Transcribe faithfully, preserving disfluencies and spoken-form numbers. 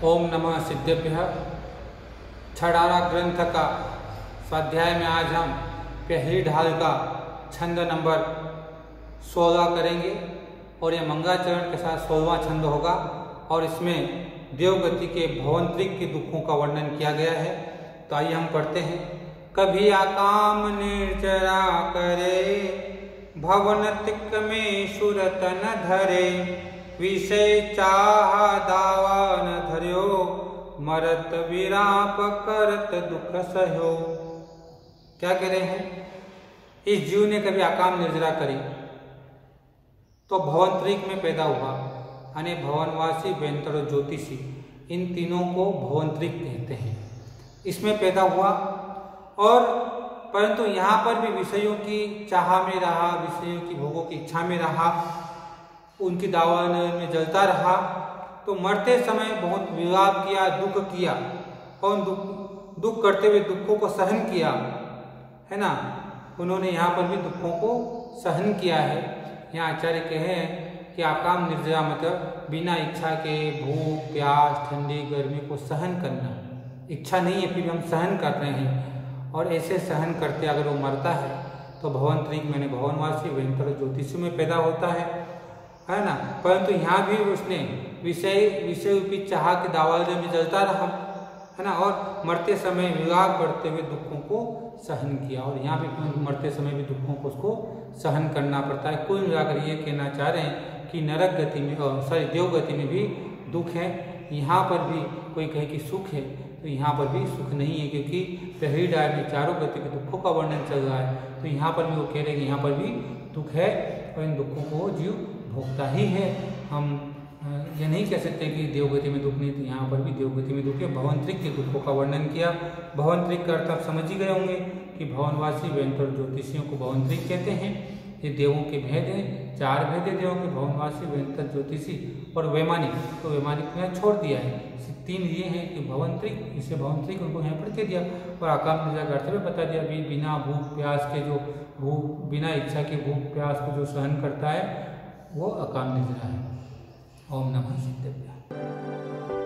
ओम नमः सिद्धेभ्यः। छड़ारा ग्रंथ का स्वाध्याय में आज हम पहली ढाल का छंद नंबर सोलह करेंगे और यह मंगलाचरण के साथ सोलहवां छंद होगा और इसमें देवगति के भवंतरिक के दुखों का वर्णन किया गया है। तो आइए हम पढ़ते हैं। कभी आकाम निर्जरा करे, भवनतिक में सुरत न धरे, विषय चाह दावा न धर्यो, मरत विराप करत दुख सहयो। क्या कह रहे हैं? इस जीव ने कभी आकाम निर्जरा करी तो भवंतरिक में पैदा हुआ, यानी भवनवासी, व्यंतर और ज्योतिषी, इन तीनों को भवंतरिक कहते हैं। इसमें पैदा हुआ और परंतु यहाँ पर भी विषयों की चाह में रहा, विषयों की भोगों की इच्छा में रहा, उनकी दावन में जलता रहा। तो मरते समय बहुत विलाप किया, दुख किया और दुख दुख करते हुए दुखों को सहन किया, है ना। उन्होंने यहाँ पर भी दुखों को सहन किया है। यहाँ आचार्य कहें कि आकाम निर्जरा मतलब बिना इच्छा के भूख, प्यास, ठंडी, गर्मी को सहन करना। इच्छा नहीं है फिर भी हम सहन कर रहे हैं और ऐसे सहन करते अगर वो मरता है तो भवंतरिक मैंने भवनवासी, व्यंतर, ज्योतिषी में पैदा होता है, है ना। परंतु यहाँ भी उसने विषय विषय रूपी चाह के दावाले में जलता रहा, है ना, और मरते समय विलाप करते हुए दुखों को सहन किया और यहाँ भी मरते समय भी दुखों को उसको सहन करना पड़ता है। कुल मिलाकर ये कहना चाह रहे हैं कि नरक गति में और सॉरी देव गति में भी दुख है। यहाँ पर भी कोई कहे कि सुख है तो यहाँ पर भी सुख नहीं है, क्योंकि पहली डाय में चारों गति के दुखों का वर्णन चल रहा है। तो यहाँ पर भी वो कह रहे हैं कि यहाँ पर भी दुख है और इन दुखों को जीव भोगता ही है। हम ये नहीं कह सकते कि देवगति में दुख नहीं, तो यहाँ पर भी देवगति में दुख है। भवंतरिक के दुखों का वर्णन किया। भवंतरिक का अर्थ आप समझ ही गए होंगे कि भवनवासी, व्यंतर, ज्योतिषियों को भवंतरिक कहते हैं। ये देवों के भेद हैं, चार भेद है देवों के, भवनवासी, व्यंतर, ज्योतिषी और वैमानिक। तो वैमानिक ने छोड़ दिया है। तीन ये हैं कि भवंतरिक, इसे भवंतरिक उनको यहाँ पर कह दिया और आकाम निर्जरा का अर्थ में बता दिया। भी बिना भूख प्यास के जो भूख बिना इच्छा के भूख प्यास को जो सहन करता है वो आकाम निर्जरा है। ओम नमः सिद्धेभ्यः।